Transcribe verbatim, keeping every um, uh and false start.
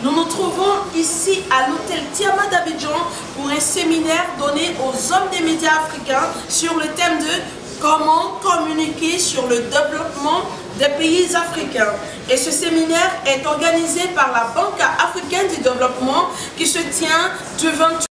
Nous nous trouvons ici à l'hôtel Tiama d'Abidjan pour un séminaire donné aux hommes des médias africains sur le thème de comment communiquer sur le développement des pays africains. Et ce séminaire est organisé par la Banque africaine du développement qui se tient du vingt-huit